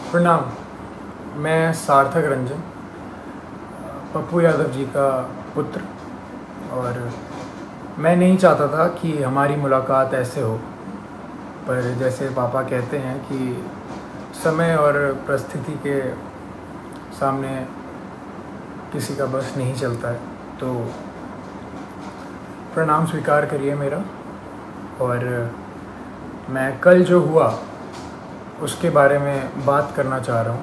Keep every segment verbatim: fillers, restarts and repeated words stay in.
प्रणाम। मैं सार्थक रंजन, पप्पू यादव जी का पुत्र, और मैं नहीं चाहता था कि हमारी मुलाकात ऐसे हो, पर जैसे पापा कहते हैं कि समय और परिस्थिति के सामने किसी का बस नहीं चलता है, तो प्रणाम स्वीकार करिए मेरा। और मैं कल जो हुआ उसके बारे में बात करना चाह रहा हूँ।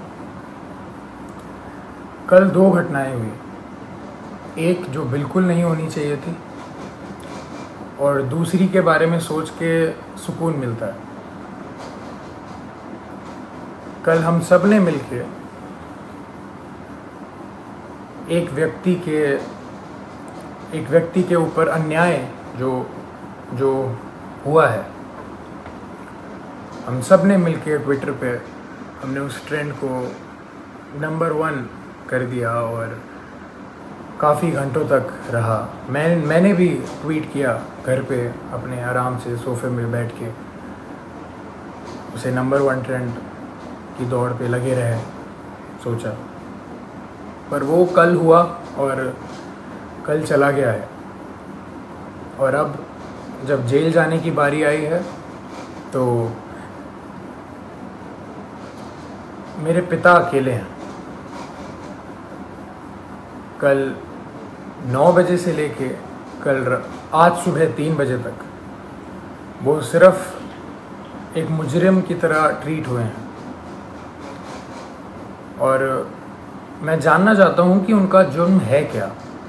कल दो घटनाएं हुई, एक जो बिल्कुल नहीं होनी चाहिए थी और दूसरी के बारे में सोच के सुकून मिलता है। कल हम सब ने मिलके एक व्यक्ति के एक व्यक्ति के ऊपर अन्याय जो जो हुआ है, हम सब ने मिलके ट्विटर पे हमने उस ट्रेंड को नंबर वन कर दिया और काफ़ी घंटों तक रहा। मैं मैंने भी ट्वीट किया घर पे अपने आराम से सोफे में बैठ के, उसे नंबर वन ट्रेंड की दौड़ पे लगे रहे सोचा। पर वो कल हुआ और कल चला गया है, और अब जब जेल जाने की बारी आई है तो मेरे पिता अकेले हैं। कल नौ बजे से लेके कल आज सुबह तीन बजे तक वो सिर्फ एक मुजरिम की तरह ट्रीट हुए हैं, और मैं जानना चाहता हूं कि उनका जुर्म है क्या।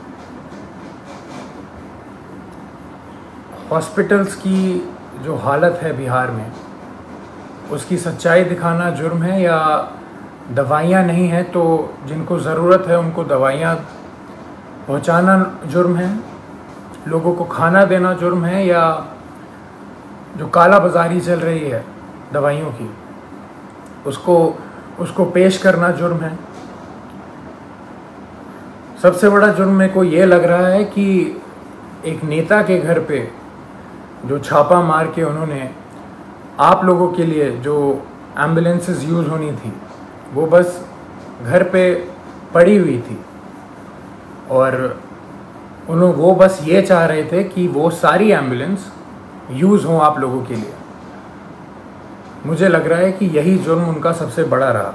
हॉस्पिटल्स की जो हालत है बिहार में, उसकी सच्चाई दिखाना जुर्म है, या दवाइयाँ नहीं हैं तो जिनको ज़रूरत है उनको दवाइयाँ पहुँचाना जुर्म है, लोगों को खाना देना जुर्म है, या जो काला बाजारी चल रही है दवाइयों की उसको उसको पेश करना जुर्म है। सबसे बड़ा जुर्म मेरे को ये लग रहा है कि एक नेता के घर पे जो छापा मार के उन्होंने आप लोगों के लिए जो एम्बुलेंसेस यूज़ होनी थी वो बस घर पे पड़ी हुई थी, और उन्होंने वो बस ये चाह रहे थे कि वो सारी एम्बुलेंस यूज़ हों आप लोगों के लिए। मुझे लग रहा है कि यही जुर्म उनका सबसे बड़ा रहा।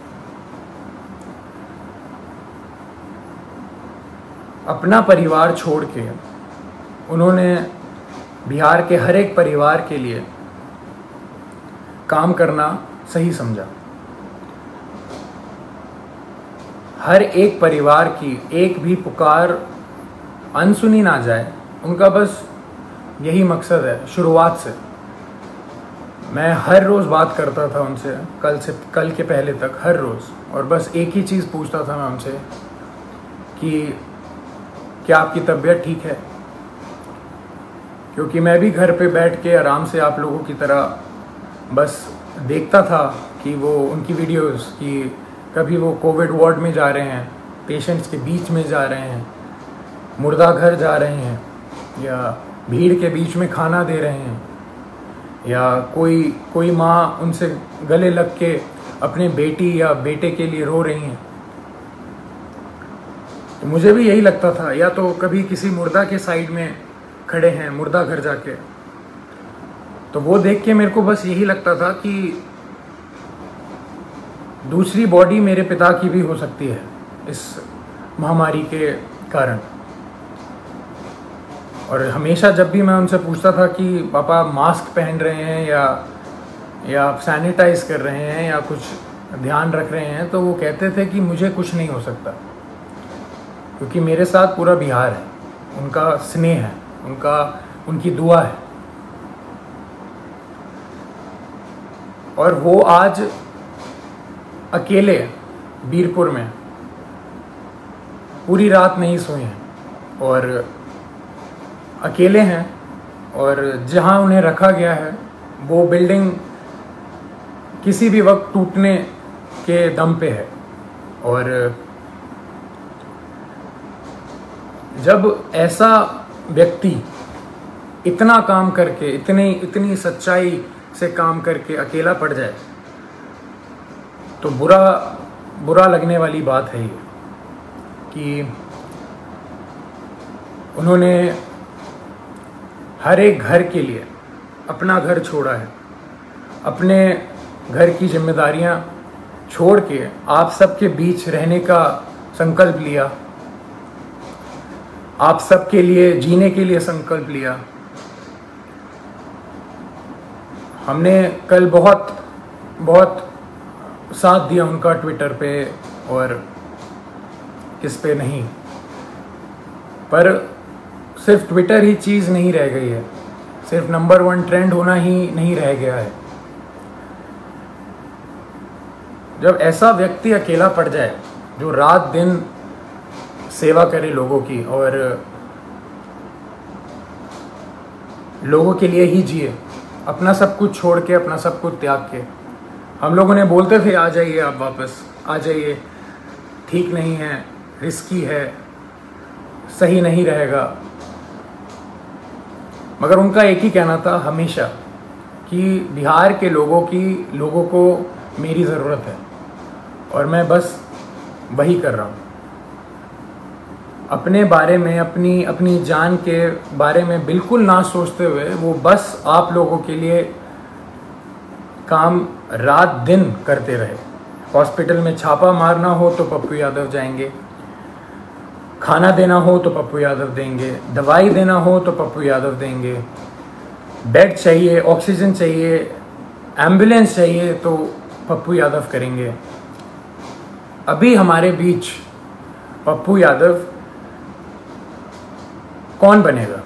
अपना परिवार छोड़ के उन्होंने बिहार के हर एक परिवार के लिए काम करना सही समझा। हर एक परिवार की एक भी पुकार अनसुनी ना जाए, उनका बस यही मकसद है। शुरुआत से मैं हर रोज़ बात करता था उनसे, कल से कल के पहले तक हर रोज़, और बस एक ही चीज़ पूछता था मैं उनसे कि क्या आपकी तबीयत ठीक है, क्योंकि मैं भी घर पे बैठ के आराम से आप लोगों की तरह बस देखता था कि वो उनकी वीडियोस कि कभी वो कोविड वार्ड में जा रहे हैं, पेशेंट्स के बीच में जा रहे हैं, मुर्दा घर जा रहे हैं, या भीड़ के बीच में खाना दे रहे हैं, या कोई कोई माँ उनसे गले लग के अपने बेटी या बेटे के लिए रो रही हैं। तो मुझे भी यही लगता था, या तो कभी किसी मुर्दा के साइड में खड़े हैं मुर्दा घर जाके, तो वो देख के मेरे को बस यही लगता था कि दूसरी बॉडी मेरे पिता की भी हो सकती है इस महामारी के कारण। और हमेशा जब भी मैं उनसे पूछता था कि पापा मास्क पहन रहे हैं या या सैनिटाइज कर रहे हैं या कुछ ध्यान रख रहे हैं, तो वो कहते थे कि मुझे कुछ नहीं हो सकता, क्योंकि मेरे साथ पूरा बिहार है, उनका स्नेह है, उनका उनकी दुआ है। और वो आज अकेले बीरपुर में पूरी रात नहीं सोए हैं और अकेले हैं, और जहां उन्हें रखा गया है वो बिल्डिंग किसी भी वक्त टूटने के दम पे है। और जब ऐसा व्यक्ति इतना काम करके, इतनी इतनी सच्चाई से काम करके अकेला पड़ जाए, तो बुरा बुरा लगने वाली बात है ये कि उन्होंने हर एक घर के लिए अपना घर छोड़ा है, अपने घर की जिम्मेदारियां छोड़ के आप सबके बीच रहने का संकल्प लिया, आप सबके लिए जीने के लिए संकल्प लिया। हमने कल बहुत बहुत साथ दिया उनका ट्विटर पे और किस पे नहीं, पर सिर्फ ट्विटर ही चीज़ नहीं रह गई है, सिर्फ नंबर वन ट्रेंड होना ही नहीं रह गया है। जब ऐसा व्यक्ति अकेला पड़ जाए जो रात दिन सेवा करे लोगों की और लोगों के लिए ही जिए, अपना सब कुछ छोड़ के, अपना सब कुछ त्याग के। हम लोगों ने बोलते थे आ जाइए आप वापस, आ जाइए, ठीक नहीं है, रिस्की है, सही नहीं रहेगा, मगर उनका एक ही कहना था हमेशा कि बिहार के लोगों की लोगों को मेरी ज़रूरत है और मैं बस वही कर रहा हूँ। अपने बारे में, अपनी अपनी जान के बारे में बिल्कुल ना सोचते हुए वो बस आप लोगों के लिए काम रात दिन करते रहे। हॉस्पिटल में छापा मारना हो तो पप्पू यादव जाएंगे, खाना देना हो तो पप्पू यादव देंगे, दवाई देना हो तो पप्पू यादव देंगे, बेड चाहिए, ऑक्सीजन चाहिए, एम्बुलेंस चाहिए तो पप्पू यादव करेंगे। अभी हमारे बीच पप्पू यादव कौन बनेगा?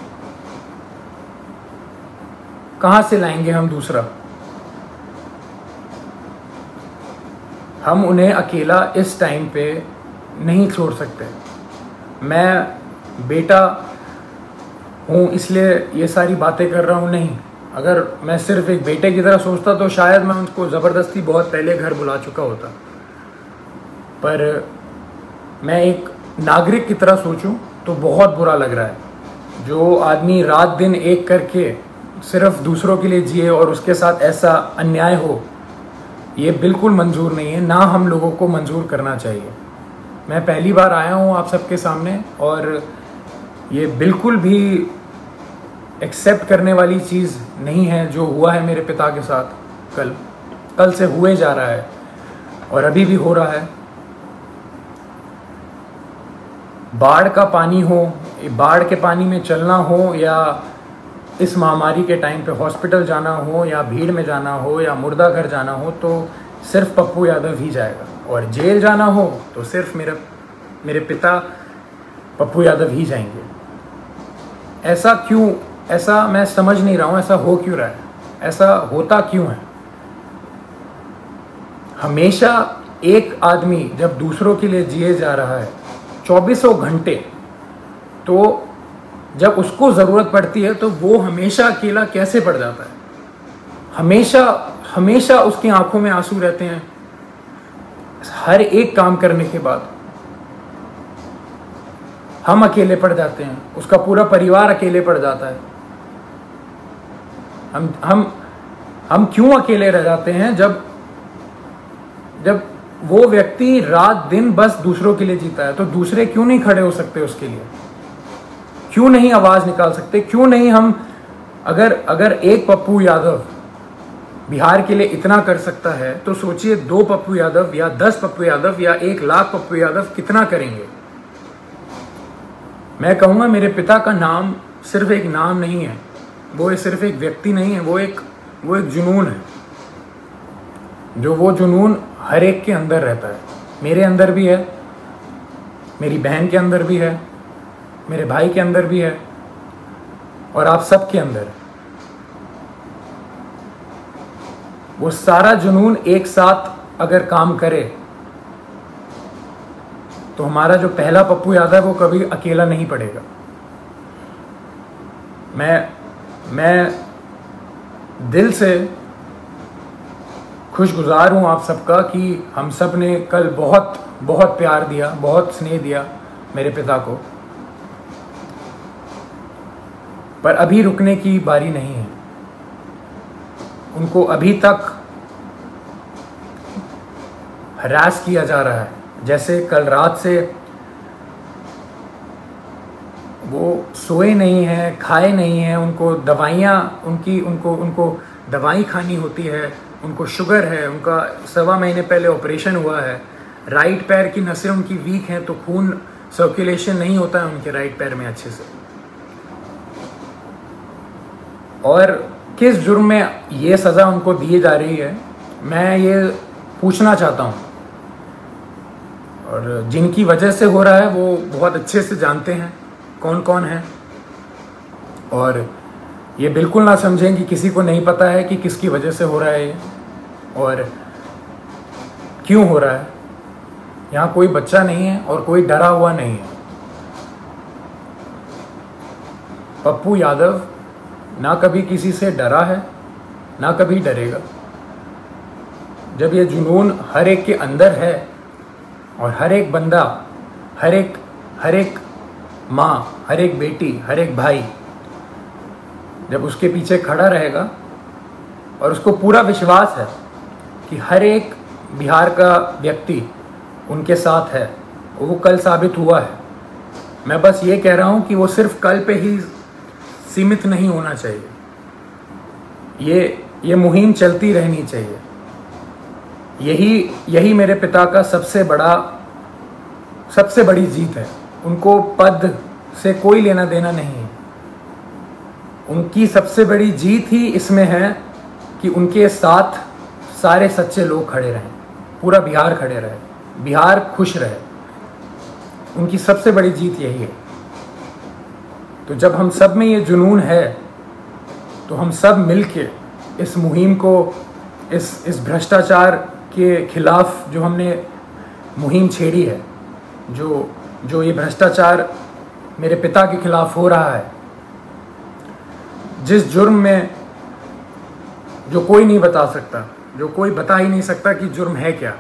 कहाँ से लाएंगे हम दूसरा? हम उन्हें अकेला इस टाइम पे नहीं छोड़ सकते। मैं बेटा हूँ इसलिए ये सारी बातें कर रहा हूँ, नहीं। अगर मैं सिर्फ एक बेटे की तरह सोचता तो शायद मैं उनको ज़बरदस्ती बहुत पहले घर बुला चुका होता, पर मैं एक नागरिक की तरह सोचूं तो बहुत बुरा लग रहा है। जो आदमी रात दिन एक करके सिर्फ दूसरों के लिए जिए और उसके साथ ऐसा अन्याय हो, ये बिल्कुल मंजूर नहीं है, ना हम लोगों को मंजूर करना चाहिए। मैं पहली बार आया हूँ आप सबके सामने और ये बिल्कुल भी एक्सेप्ट करने वाली चीज़ नहीं है जो हुआ है मेरे पिता के साथ। कल कल से हुए जा रहा है और अभी भी हो रहा है। बाढ़ का पानी हो, बाढ़ के पानी में चलना हो, या इस महामारी के टाइम पे हॉस्पिटल जाना हो, या भीड़ में जाना हो, या मुर्दा घर जाना हो, तो सिर्फ पप्पू यादव ही जाएगा। और जेल जाना हो तो सिर्फ मेरे मेरे पिता पप्पू यादव ही जाएंगे। ऐसा क्यों? ऐसा मैं समझ नहीं रहा हूँ, ऐसा हो क्यों रहा है? ऐसा होता क्यों है? हमेशा एक आदमी जब दूसरों के लिए जिए जा रहा है चौबीसों घंटे, तो जब उसको ज़रूरत पड़ती है तो वो हमेशा अकेला कैसे पड़ जाता है? हमेशा हमेशा उसकी आंखों में आंसू रहते हैं हर एक काम करने के बाद। हम अकेले पड़ जाते हैं, उसका पूरा परिवार अकेले पड़ जाता है। हम हम हम क्यों अकेले रह जाते हैं जब जब वो व्यक्ति रात दिन बस दूसरों के लिए जीता है? तो दूसरे क्यों नहीं खड़े हो सकते उसके लिए? क्यों नहीं आवाज निकाल सकते? क्यों नहीं हम, अगर अगर एक पप्पू यादव बिहार के लिए इतना कर सकता है तो सोचिए दो पप्पू यादव या दस पप्पू यादव या एक लाख पप्पू यादव कितना करेंगे। मैं कहूँगा मेरे पिता का नाम सिर्फ एक नाम नहीं है, वो सिर्फ एक व्यक्ति नहीं है, वो एक वो एक जुनून है। जो वो जुनून हर एक के अंदर रहता है। मेरे अंदर भी है, मेरी बहन के अंदर भी है, मेरे भाई के अंदर भी है, और आप सब के अंदर। वो सारा जुनून एक साथ अगर काम करे तो हमारा जो पहला पप्पू यादव है वो कभी अकेला नहीं पड़ेगा। मैं मैं दिल से खुशगुजार हूँ आप सबका कि हम सब ने कल बहुत बहुत प्यार दिया, बहुत स्नेह दिया मेरे पिता को, पर अभी रुकने की बारी नहीं है। उनको अभी तक हरास किया जा रहा है। जैसे कल रात से वो सोए नहीं हैं, खाए नहीं हैं, उनको दवाइयाँ उनकी उनको उनको दवाई खानी होती है, उनको शुगर है, उनका सवा महीने पहले ऑपरेशन हुआ है, राइट पैर की नसें उनकी वीक हैं तो खून सर्कुलेशन नहीं होता है उनके राइट पैर में अच्छे से। और किस जुर्म में ये सज़ा उनको दी जा रही है, मैं ये पूछना चाहता हूँ। और जिनकी वजह से हो रहा है वो बहुत अच्छे से जानते हैं कौन कौन है, और ये बिल्कुल ना समझें कि किसी को नहीं पता है कि किसकी वजह से हो रहा है ये और क्यों हो रहा है। यहाँ कोई बच्चा नहीं है और कोई डरा हुआ नहीं है। पप्पू यादव ना कभी किसी से डरा है, ना कभी डरेगा। जब ये जुनून हर एक के अंदर है और हर एक बंदा, हर एक हर एक माँ, हर एक बेटी, हर एक भाई जब उसके पीछे खड़ा रहेगा और उसको पूरा विश्वास है कि हर एक बिहार का व्यक्ति उनके साथ है, वो कल साबित हुआ है। मैं बस ये कह रहा हूँ कि वो सिर्फ कल पे ही सीमित नहीं होना चाहिए, ये ये मुहिम चलती रहनी चाहिए। यही यही मेरे पिता का सबसे बड़ा सबसे बड़ी जीत है। उनको पद से कोई लेना देना नहीं है। उनकी सबसे बड़ी जीत ही इसमें है कि उनके साथ सारे सच्चे लोग खड़े रहें, पूरा बिहार खड़े रहे, बिहार खुश रहे। उनकी सबसे बड़ी जीत यही है। तो जब हम सब में ये जुनून है तो हम सब मिलके इस मुहिम को, इस इस भ्रष्टाचार के खिलाफ जो हमने मुहिम छेड़ी है, जो जो ये भ्रष्टाचार मेरे पिता के खिलाफ हो रहा है, जिस जुर्म में जो कोई नहीं बता सकता, जो कोई बता ही नहीं सकता कि जुर्म है क्या,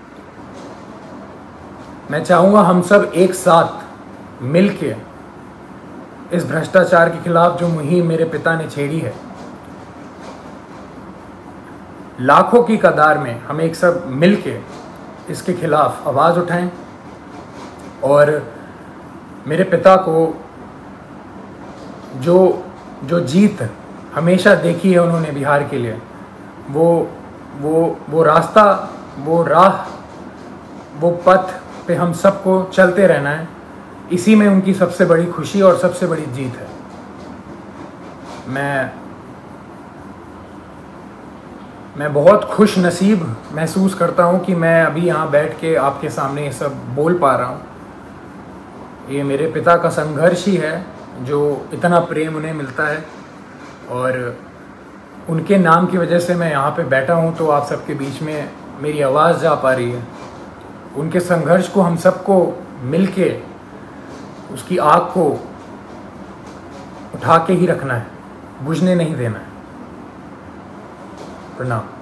मैं चाहूँगा हम सब एक साथ मिलके इस भ्रष्टाचार के खिलाफ जो मुहिम मेरे पिता ने छेड़ी है, लाखों की कतार में हम एक सब मिलके इसके खिलाफ आवाज़ उठाएं और मेरे पिता को जो जो जीत हमेशा देखी है उन्होंने बिहार के लिए, वो वो वो रास्ता, वो राह, वो पथ पे हम सबको चलते रहना है। इसी में उनकी सबसे बड़ी खुशी और सबसे बड़ी जीत है। मैं मैं बहुत खुश नसीब महसूस करता हूँ कि मैं अभी यहाँ बैठ के आपके सामने ये सब बोल पा रहा हूँ। ये मेरे पिता का संघर्ष ही है जो इतना प्रेम उन्हें मिलता है, और उनके नाम की वजह से मैं यहाँ पे बैठा हूँ तो आप सबके बीच में मेरी आवाज़ जा पा रही है। उनके संघर्ष को हम सबको मिलके उसकी आग को उठा के ही रखना है, बुझने नहीं देना है। प्रणाम।